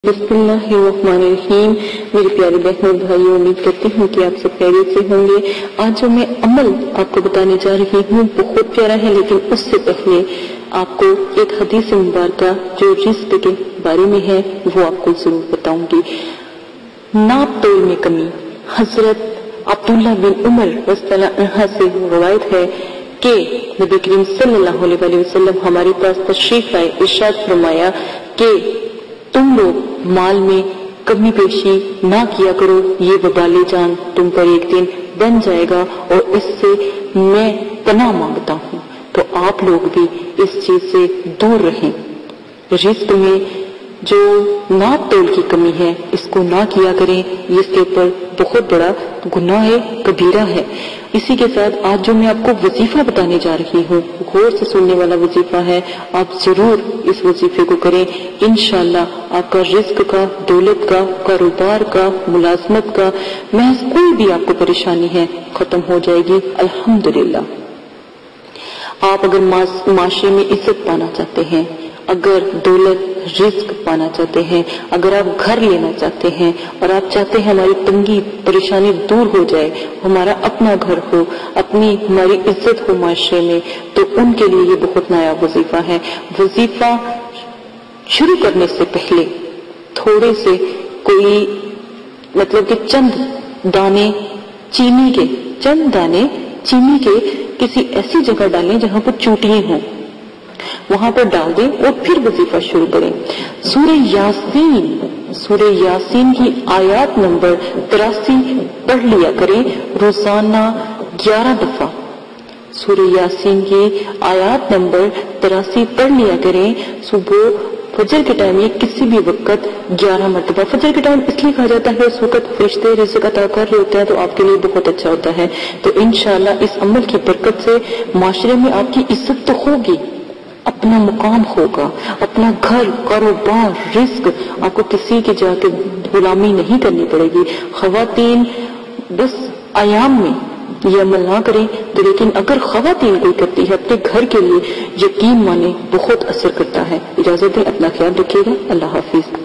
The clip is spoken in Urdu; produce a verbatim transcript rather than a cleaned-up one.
بسم اللہ الرحمن الرحیم۔ میرے پیارے بہنوں بھائیوں، امید کرتی ہوں کہ آپ سب خیریت سے ہوں گے۔ آج جو میں عمل آپ کو بتانے جا رہی ہوں بہت پیارا ہے، لیکن اس سے پہلے آپ کو ایک حدیث مبارکہ جو رزق کے بارے میں ہے وہ آپ کو ضرور بتاؤں گی۔ ناپ تول میں کمی۔ حضرت عبداللہ بن عمر رضی اللہ عنہ سے روایت ہے کہ نبی کریم صلی اللہ علیہ وسلم ہمارے پاس تشریف آئے، ارشاد فرمایا کہ تم لوگ مال میں کمی بیشی نہ کیا کرو، یہ وبال جان تم پر ایک دن بن جائے گا اور اس سے میں پناہ مانگتا ہوں۔ تو آپ لوگ بھی اس چیز سے دور رہیں۔ رزق میں جو ناپ تول کی کمی ہے اس کو نہ کیا کریں، اس کے اوپر بہت بڑا گناہ ہے، کبیرہ ہے۔ اسی کے ساتھ آج جو میں آپ کو وظیفہ بتانے جا رہی ہوں غور سے سننے والا وظیفہ ہے، آپ ضرور اس وظیفے کو کریں۔ انشاءاللہ آپ کا رزق کا، دولت کا، کاروبار کا، ملازمت کا، محض کوئی بھی آپ کو پریشانی ہے ختم ہو جائے گی الحمدللہ۔ آپ اگر معاشرے میں عزت پانا چاہتے ہیں، اگر دولت رزق پانا چاہتے ہیں، اگر آپ گھر لینا چاہتے ہیں اور آپ چاہتے ہیں ہماری تنگی پریشانی دور ہو جائے، ہمارا اپنا گھر ہو، اپنی ہماری عزت ہو معاشرے میں، تو ان کے لیے یہ بہت نیا وظیفہ ہے۔ وظیفہ شروع کرنے سے پہلے تھوڑے سے کوئی مطلب کہ چند دانے چینی کے چند دانے چینی کے کسی ایسی جگہ ڈالیں جہاں پر چوٹیاں ہوں، وہاں پر ڈال دیں اور پھر وظیفہ شروع کریں۔ سورہ یاسین سورہ یاسین کی آیات نمبر تراسی پڑھ لیا کریں روزانہ گیارہ دفعہ۔ سورہ یاسین کی آیات نمبر تراسی پڑھ لیا کریں صبح فجر کے ٹائم، یا کسی بھی وقت گیارہ مرتبہ۔ فجر کے ٹائم اس لیے کہا جاتا ہے اس وقت فرشتے رزق عطا کر رہے ہوتے ہیں، تو آپ کے لیے بہت اچھا ہوتا ہے۔ تو انشاءاللہ اس عمل کی برکت سے معاشرے میں آپ کی عزت تو ہوگی، اپنا مقام ہوگا، اپنا گھر، کاروبار، رزق، آپ کو کسی کی جا کے غلامی نہیں کرنی پڑے گی۔ خواتین بس ایام میں یہ عمل نہ کریں تو، لیکن اگر خواتین کوئی کرتی ہے اپنے گھر کے لیے، یقین مانے بہت اثر کرتا ہے۔ اجازت دیں، اپنا خیال رکھیے گا۔ اللہ حافظ۔